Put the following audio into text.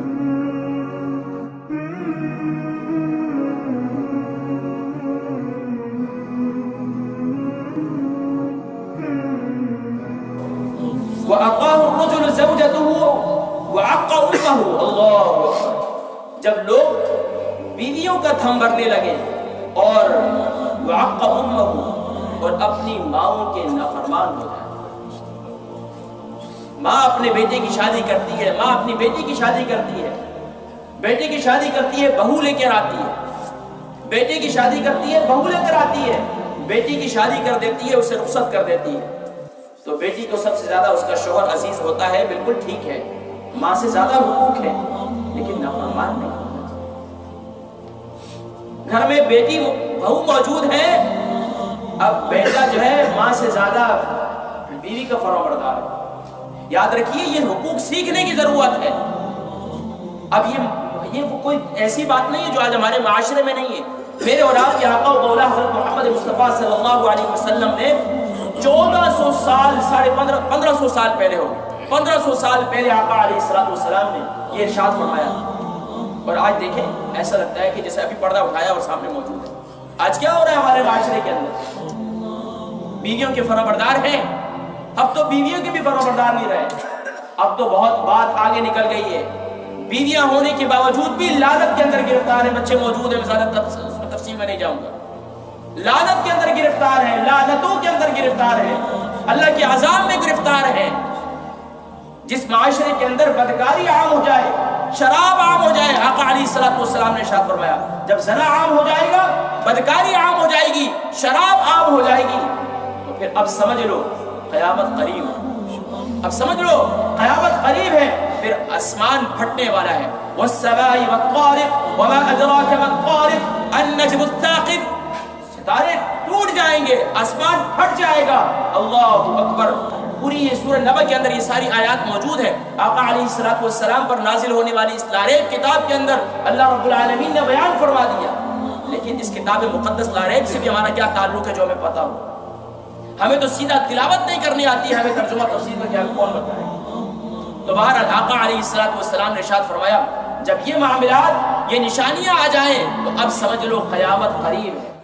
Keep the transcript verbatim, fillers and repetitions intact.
وَأَقَاهُ الرَّجُلُ زَوْجَتُهُ وَعَقَّ أُمَّهُ. اللہ اکبر. جب لوگ بیویوں کا تھم بھرنے لگے اور وَعَقَّ أُمَّهُ اور اپنی ماؤں کے نافرمان ہو جائے. ماں اپنے بیٹے کی شادی کرتی ہے، ماں اپنی بیٹی کی شادی کرتی ہے، بیٹے کی شادی کرتی ہے بہو لے کر آتی ہے، بیٹے کی شادی کرتی ہے بہو لے کر آتی ہے، بیٹی کی شادی کر دیتی ہے، اسے رخصت کر دیتی ہے. تو بیٹی کو سب سے زیادہ اس کا شوہر عزیز ہوتا ہے، بالکل ٹھیک ہے، ماں سے زیادہ حقوق ہے، لیکن نافرمان نہیں. گھر میں بیٹی بہو موجود ہے، اب بیٹا جو ہے ماں سے زیادہ بیوی کا فرمانبردار ہے. یاد رکھیے یہ حقوق سیکھنے کی ضرورت ہے. اب یہ یہ کوئی ایسی بات نہیں ہے جو آج ہمارے معاشرے میں نہیں ہے. میرے اور آپ کے آقا و مولا حضرت محمد مصطفیٰ صلی اللہ علیہ وسلم نے چودہ سو سال ساڑھے پندرہ پندرہ سو سال پہلے ہو پندرہ سو سال پہلے آقا علیہ السلام نے یہ ارشاد فرمایا. اور آج دیکھیں ایسا لگتا ہے کہ جیسے ابھی پردہ اٹھایا اور سامنے موجود ہے. آج کیا ہو رہا ہے ہمارے معاشرے کے اندر؟ بیویوں کے فرمانبردار ہیں، اب تو بیویوں کے بھی فرمانبردار نہیں رہے. اب تو بہت بات آگے نکل گئی ہے. بیویاں ہونے کے باوجود بھی لعنت کے اندر گرفتار ہیں. بچے موجود ہیں، میں زیادہ تفصیل میں نہیں جاؤں گا. لعنت کے اندر گرفتار ہیں، لعنتوں کے اندر گرفتار ہیں، اللہ کے عذاب میں گرفتار ہیں. جس معاشرے کے اندر بدکاری عام ہو جائے، شراب عام ہو جائے، آقا علیہ السلام نے ارشاد فرمایا جب زنا عام ہو جائے گا، بدکاری عام ہو جائے گی، شراب عام ہو جائے گی، تو پھر اب سمجھ لو قیامت قریب ہے. اب سمجھ لو قیامت قریب ہے. پھر آسمان پھٹنے والا ہے. والسماء والطارق وما ادراک ما الطارق النجم الثاقب. ستارے ٹوٹ جائیں گے، آسمان پھٹ جائے گا. اللہ اکبر. پوری یہ سورہ نبأ کے اندر یہ ساری آیات موجود ہے. آقا علیہ السلام پر نازل ہونے والی اس لاریب کتاب کے اندر اللہ رب العالمین نے بیان فرما دیا. لیکن اس کتاب مقدس لاریب سے بھی ہمارا کیا تعلق ہے جو ہمیں پتا ہو؟ ہمیں تو سیدھا تلاوت نہیں کرنی آتی ہے، ہمیں ترجمہ تفسیر کا کیا کون بتائے؟ تو بہرحال آقا علیہ السلام نے ارشاد فرمایا جب یہ معاملات، یہ نشانیاں آ جائیں تو اب سمجھ لو قیامت قریب ہے.